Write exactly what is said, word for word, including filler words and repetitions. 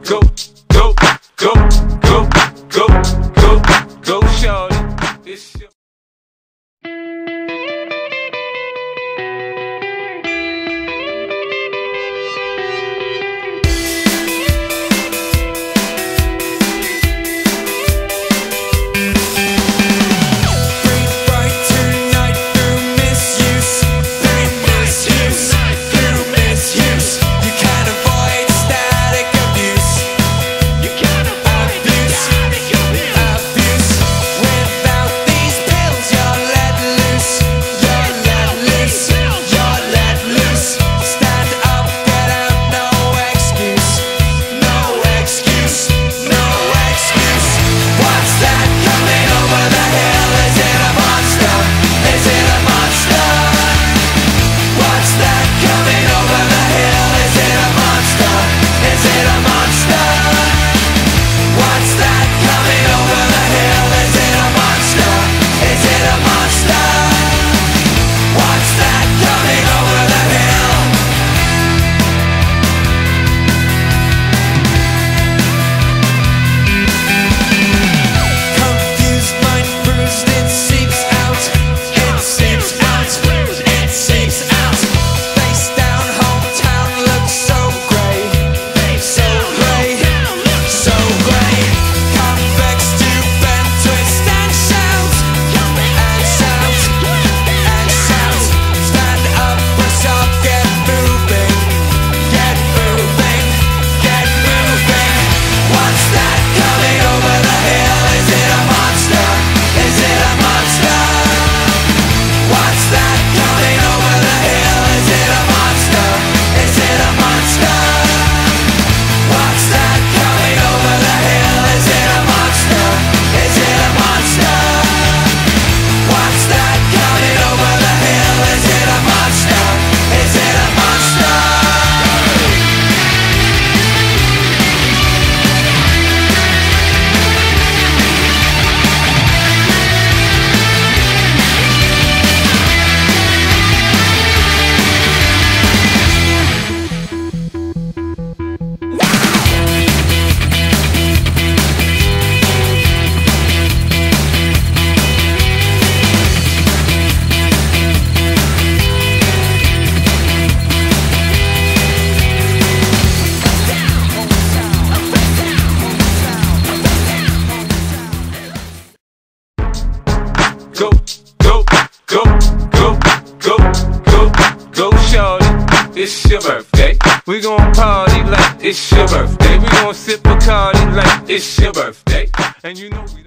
Go, go, go, go, go, go, go, shorty. It's your Go, go, go, go, go, go, go, shorty. It's your birthday. We gon' party like it's your birthday. We gon' sip Bacardi like it's your birthday. And you know we